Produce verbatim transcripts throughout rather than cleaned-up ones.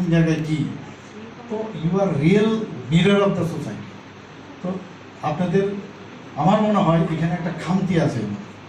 জায়গায় কি, তো you are real mirror of the society. তো আপনাদের আমার মনে হয় এখানে একটা খামতি আছে।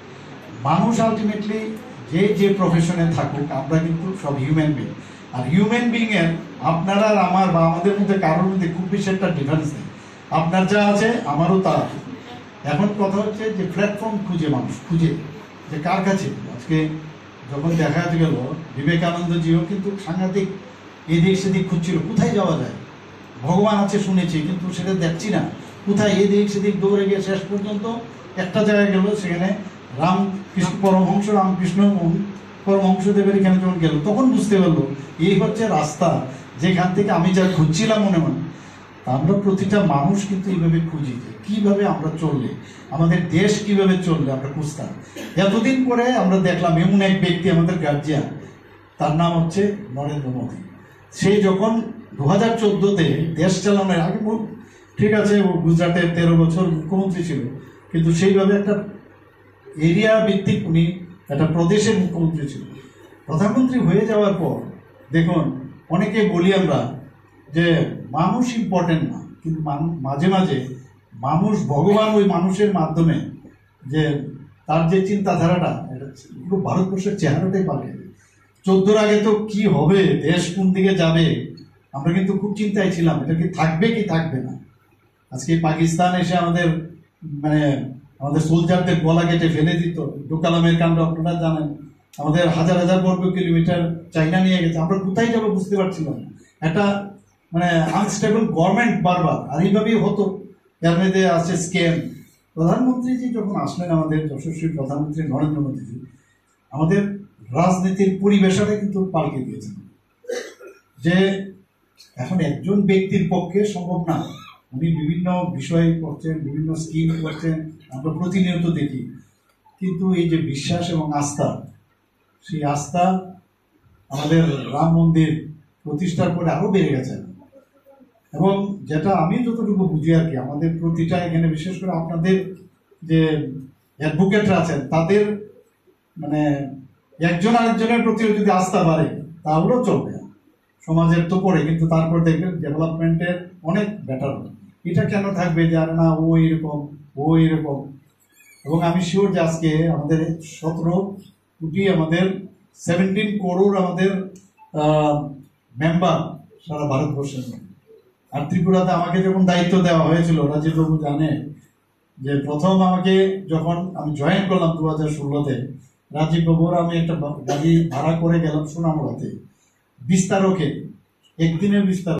মানুষ আলটিমেটলি যে যে প্রফেশনে থাকুক, আমরা কিন্তু সব হিউম্যান বিং, আর হিউম্যান বিং এর আপনার আর আমার বা আমাদের মধ্যে কারোর মধ্যে খুব বেশি একটা ডিফারেন্স নেই। আপনার যা আছে আমারও তা আছে। এখন কথা হচ্ছে যে প্ল্যাটফর্ম খুঁজে, মানুষ খুঁজে যে কার কাছে। আজকে যখন দেখা গেল বিবেকানন্দজিও কিন্তু সাংঘাতিক এদিক সেদিক খুঁজছিল, কোথায় যাওয়া যায়, ভগবান আছে শুনেছি কিন্তু সেটা দেখছি না, কোথায় এদিক সেদিক দৌড়ে গিয়ে শেষ পর্যন্ত একটা জায়গায় গেল, সেখানে রামকৃষ্ণ পরমহংস রামকৃষ্ণ পরমহংসদেবের এখানে যখন গেল তখন বুঝতে পারলো এই হচ্ছে রাস্তা যেখান থেকে আমি যা খুঁজছিলাম মনে মনে। আমরা প্রতিটা মানুষ কিন্তু এইভাবে খুঁজি যে কীভাবে আমরা চললে, আমাদের দেশ কিভাবে চললে আমরা খুঁজতাম। এতদিন পরে আমরা দেখলাম এমন এক ব্যক্তি আমাদের গার্জিয়ান, তার নাম হচ্ছে নরেন্দ্র মোদী। সে যখন দু হাজার চোদ্দোতে দেশ চালানোর আগে, ঠিক আছে ও গুজরাটের তেরো বছর মুখ্যমন্ত্রী ছিল, কিন্তু সেইভাবে একটা এরিয়া ভিত্তিক উনি একটা প্রদেশের মুখ্যমন্ত্রী ছিল। প্রধানমন্ত্রী হয়ে যাওয়ার পর দেখুন, অনেকে বলি আমরা যে মানুষ ইম্পর্টেন্ট না, কিন্তু মাঝে মাঝে মানুষ ভগবান ওই মানুষের মাধ্যমে যে তার যে চিন্তাধারাটা, এটা পুরো ভারতবর্ষের চেহারাটাই পাল্টে দেয়। চোদ্দোর আগে তো কি হবে, দেশ কোন দিকে যাবে, আমরা কিন্তু খুব চিন্তায় ছিলাম এটা কি থাকবে কি থাকবে না। আজকে পাকিস্তান এসে আমাদের মানে আমাদের সোলজারদের গলা কেটে ফেলে দিত, ডোকালামের কাণ্ড আপনারা জানেন, আমাদের হাজার হাজার বর্গ কিলোমিটার চাইনা নিয়ে গেছে, আমরা কোথায় যাবো বুঝতে পারছিলাম না। একটা মানে আনস্টেবল গভর্নমেন্ট বারবার, আর এইভাবেই হতো। এর মধ্যে আছে স্ক্যাম। প্রধানমন্ত্রীজি যখন আসলেন, আমাদের যশস্বী প্রধানমন্ত্রী নরেন্দ্র মোদীজি, আমাদের রাজনীতির পরিবেশটা কিন্তু পাল্টে দিয়েছেন। যে এখন একজন ব্যক্তির পক্ষে সম্ভব না, উনি বিভিন্ন বিষয় করছেন, বিভিন্ন স্কিম করছেন, আমরা প্রতিনিয়ত দেখি। কিন্তু এই যে বিশ্বাস এবং আস্থা, সেই আস্থা আমাদের রাম মন্দির প্রতিষ্ঠার পরে আরও বেড়ে গেছে। এবং যেটা আমি যতটুকু বুঝি আর কি, আমাদের প্রতিটা এখানে বিশেষ করে আপনাদের যে অ্যাডভোকেটরা আছেন, তাদের মানে একজন আরেকজনের প্রতি যদি আস্থা বাড়ে তাহলেও চলবে। সমাজের তো পড়ে, কিন্তু তারপর দেখবেন ডেভেলপমেন্টের অনেক বেটার হবে। এটা কেন থাকবে যে আর না ও এরকম ও এরকম। এবং আমি শিওর যে আজকে আমাদের সতেরো কোটি আমাদের সেভেন্টিন করোড় আমাদের মেম্বার সারা ভারতবর্ষের। আর ত্রিপুরাতে আমাকে যখন দায়িত্ব দেওয়া হয়েছিল, রাজীব বাবু জানে যে প্রথম আমাকে যখন আমি জয়েন করলাম দু হাজার ষোলোতে, রাজীব বাবুর আমি একটা গাড়ি ভাড়া করে গেলাম সোনামুড়াতে বিস্তারকে, একদিনের বিস্তার।